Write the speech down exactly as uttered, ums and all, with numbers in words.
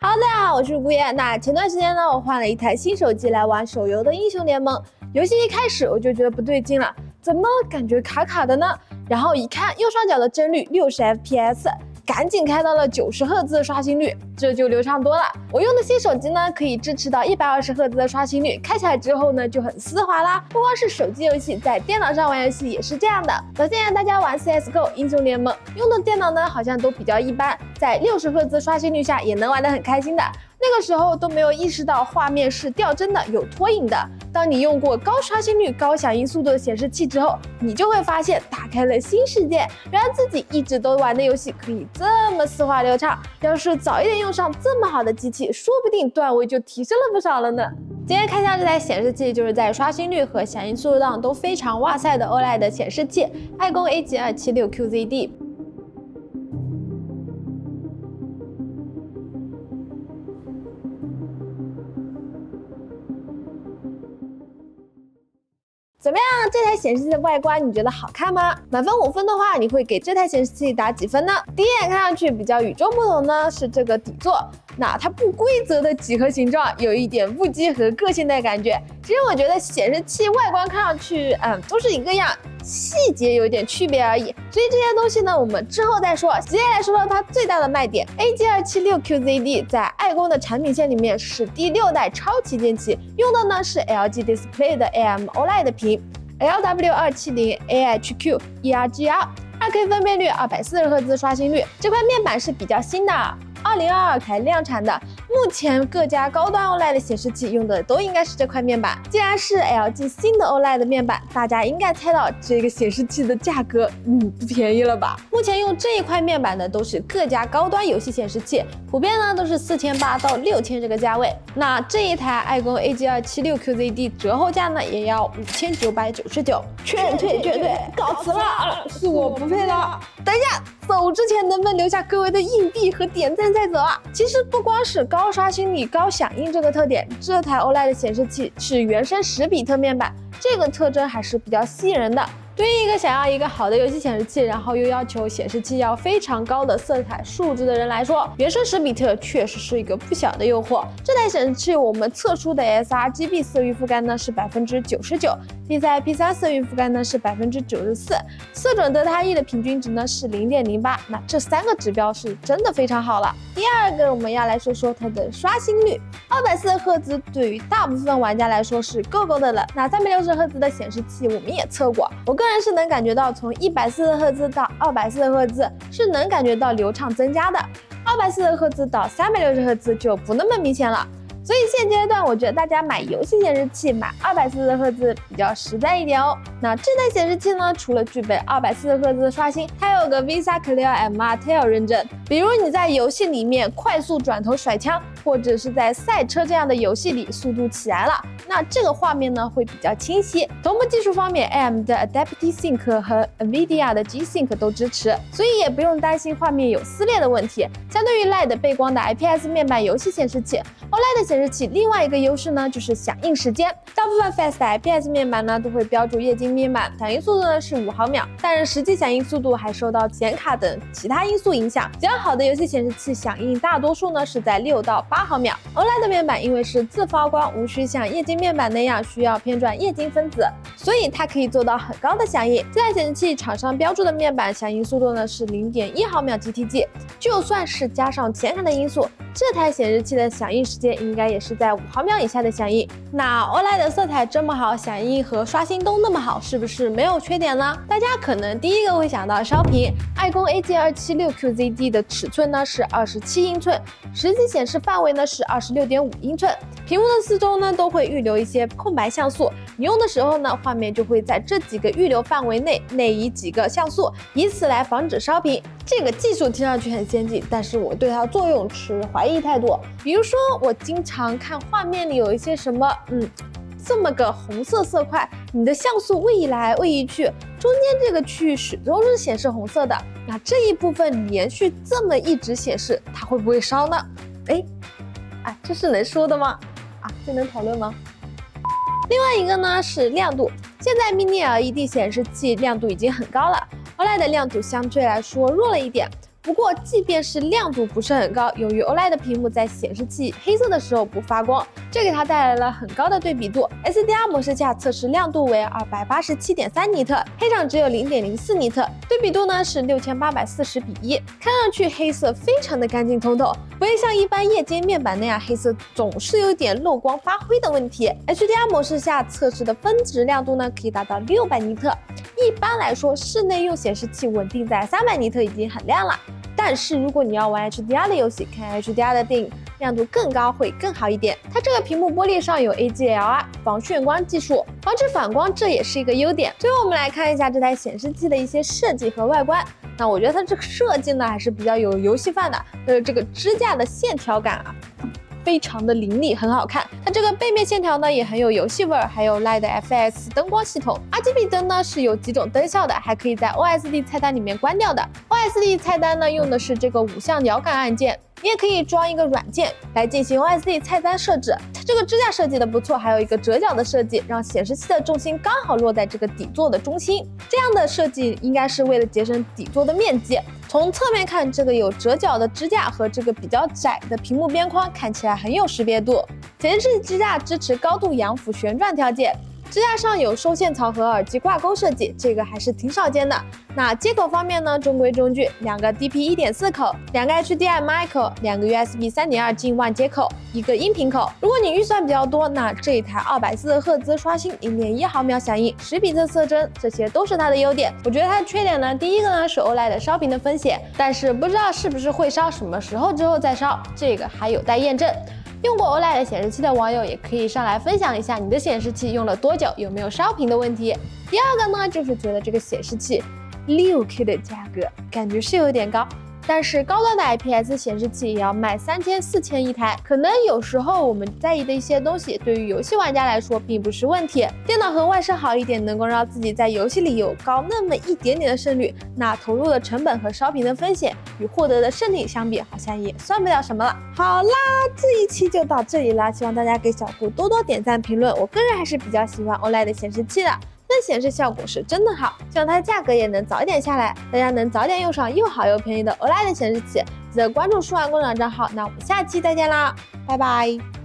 Hello， 大家好，我是顾烨。那前段时间呢，我换了一台新手机来玩手游的英雄联盟。游戏一开始我就觉得不对劲了，怎么感觉卡卡的呢？然后一看右上角的帧率六十 F P S。 赶紧开到了九十赫兹的刷新率，这就流畅多了。我用的新手机呢，可以支持到一百二十赫兹的刷新率，开起来之后呢就很丝滑啦。不光是手机游戏，在电脑上玩游戏也是这样的。早现在大家玩 C S G O 英雄联盟，用的电脑呢好像都比较一般，在六十赫兹刷新率下也能玩得很开心的。那个时候都没有意识到画面是掉帧的，有拖影的。当你用过高刷新率、高响应速度的显示器之后，你就会发现打开了新世界。原来自己一直都玩的游戏可以这么丝滑流畅。要是早一点用上这么好的机器，说不定段位就提升了不少了呢。今天看一下这台显示器，就是在刷新率和响应速度上都非常哇塞的 O L E D 显示器，爱工 A G 二七六 Q Z D。 怎么样？这台显示器的外观你觉得好看吗？满分五分的话，你会给这台显示器打几分呢？第一眼看上去比较与众不同呢是这个底座，那它不规则的几何形状有一点不羁和个性的感觉。其实我觉得显示器外观看上去，嗯，都是一个样，细节有点区别而已。所以这些东西呢，我们之后再说。接下来说说它最大的卖点 ，A G 二七六 Q Z D 在爱工的产品线里面是第六代超旗舰机，用的呢是 L G Display 的 A M O L E D 屏。 L W 二七零 A H Q E R G R 二 K 分辨率，二百四十赫兹刷新率。这块面板是比较新的，二零二二才量产的。目前各家高端 O L E D 显示器用的都应该是这块面板。既然是 L G 新的 O L E D 面板，大家应该猜到这个显示器的价格，嗯，不便宜了吧？目前用这一块面板的都是各家高端游戏显示器，普遍呢都是四千八到六千这个价位。那这一台爱工 A G 二七六 Q Z D 折后价呢也要五千九百九十九，劝退劝退，告辞了，是我不配了。等一下，走之前能不能留下各位的硬币和点赞再走啊？其实不光是高刷新率、高响应这个特点，这台 O L E D 显示器是原生十比特面板，这个特征还是比较吸引人的。对于一个想要一个好的游戏显示器，然后又要求显示器要非常高的色彩数值的人来说，原生十比特确实是一个不小的诱惑。这台显示器我们测出的 S R G B 色域覆盖呢是百分之九十九， P C I P 三 色域覆盖呢是百分之九十四，色准德塔 E 的平均值呢是零点零八，那这三个指标是真的非常好了。第二个我们要来说说它的刷新率，二百四十赫兹对于大部分玩家来说是够够的了。那三百六十赫兹的显示器我们也测过，我个人是能感觉到从一百四十赫兹到二百四十赫兹是能感觉到流畅增加的，二百四十赫兹到三百六十赫兹就不那么明显了。所以现阶段我觉得大家买游戏显示器买二百四十赫兹比较实在一点哦。那这台显示器呢，除了具备二百四十赫兹的刷新，它有个 Visa Clear M R T L 认证，比如你在游戏里面快速转头甩枪，或者是在赛车这样的游戏里速度起来了，那这个画面呢会比较清晰。同步技术方面 ，A M D 的 Adaptive Sync 和 NVIDIA 的 G Sync 都支持，所以也不用担心画面有撕裂的问题。相对于 L E D 背光的 I P S 面板游戏显示器 ，O L E D 显示器另外一个优势呢就是响应时间。大部分 Fast 的 I P S 面板呢都会标注液晶面板，响应速度呢是五毫秒，但是实际响应速度还受到显卡等其他因素影响。比较好的游戏显示器响应大多数呢是在六到八毫秒。O L E D 面板因为是自发光，无需像液晶面板那样需要偏转液晶分子，所以它可以做到很高的响应。这台显示器厂商标注的面板响应速度呢是零点一毫秒 G T G， 就算是加上显卡的因素，这台显示器的响应时间应该也是在五毫秒以下的响应。那 O L E D 的色彩这么好，响应和刷新都那么好，是不是没有缺点呢？大家可能第一个会想到烧屏，爱工 A G 二七六 Q Z D 的尺寸呢是二十七英寸，实际显示范围呢是二十六点五英寸，屏幕的四周呢都会预留一些空白像素，你用的时候呢，画面就会在这几个预留范围内内移几个像素，以此来防止烧屏。这个技术听上去很先进，但是我对它作用持怀疑态度。比如说，我经常看画面里有一些什么，嗯，这么个红色色块，你的像素位移来位移去，中间这个区域始终是显示红色的，那这一部分连续这么一直显示，它会不会烧呢？哎，啊，这是能说的吗？啊，这能讨论吗？另外一个呢是亮度，现在 Mini L E D 显示器亮度已经很高了。O L E D 的亮度相对来说弱了一点， 不过即便是亮度不是很高，由于 O L E D 屏幕在显示器黑色的时候不发光，这给它带来了很高的对比度。S D R 模式下测试亮度为 二百八十七点三尼特，黑场只有 零点零四尼特，对比度呢是六千八百四十比一，看上去黑色非常的干净通透，不会像一般液晶面板那样黑色总是有点漏光发灰的问题。H D R 模式下测试的分值亮度呢可以达到六百尼特，一般来说室内用显示器稳定在三百尼特已经很亮了。但是如果你要玩 H D R 的游戏，看 H D R 的电影，亮度更高会更好一点。它这个屏幕玻璃上有 A G L R 防眩光技术，防止反光，这也是一个优点。最后我们来看一下这台显示器的一些设计和外观。那我觉得它这个设计呢还是比较有游戏范的，呃，这个支架的线条感啊，非常的凌厉，很好看。它这个背面线条呢也很有游戏味儿，还有 L E D F S 灯光系统。R G B 灯呢是有几种灯效的，还可以在 O S D 菜单里面关掉的。O S D 菜单呢用的是这个五项摇杆按键，你也可以装一个软件来进行 O S D 菜单设置。它这个支架设计的不错，还有一个折角的设计，让显示器的重心刚好落在这个底座的中心。这样的设计应该是为了节省底座的面积。从侧面看，这个有折角的支架和这个比较窄的屏幕边框看起来很有识别度。显示器支架支持高度仰俯旋转调节。支架上有收线槽和耳机挂钩设计，这个还是挺少见的。那接口方面呢，中规中矩，两个 D P 一点四 口，两个 H D M I 口，两个 U S B 三点二 进 WAN 接口，一个音频口。如果你预算比较多，那这一台二百四十赫兹刷新 零点一毫秒响应，十比特色帧，这些都是它的优点。我觉得它的缺点呢，第一个呢是 O L E D 烧屏的风险，但是不知道是不是会烧，什么时候之后再烧，这个还有待验证。用过 O L E D 显示器的网友也可以上来分享一下你的显示器用了多久，有没有烧屏的问题。第二个呢，就是觉得这个显示器 六 K 的价格感觉是有点高，但是高端的 I P S 显示器也要卖三千四千一台，可能有时候我们在意的一些东西，对于游戏玩家来说并不是问题。电脑和外设好一点，能够让自己在游戏里有高那么一点点的胜率，那投入的成本和烧屏的风险与获得的胜利相比，好像也算不了什么了。好啦，这一期就到这里啦，希望大家给小顾多多点赞评论。我个人还是比较喜欢 O L E D 显示器的。它的显示效果是真的好，希望它的价格也能早一点下来，大家能早点用上又好又便宜的 O L E D 显示器。记得关注数万工厂账号，那我们下期再见啦，拜拜。